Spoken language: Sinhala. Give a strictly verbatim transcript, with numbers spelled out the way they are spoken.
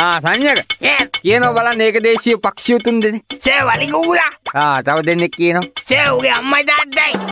ආ සංජක කියනවා බලන්න ඒක දේශීය පක්ෂිය තුන් දෙනෙක්. සෑ වලිගුගුලා. ආ තව දෙන්නෙක් කියනවා. සෑ උගේ අම්මයි තාත්තයි.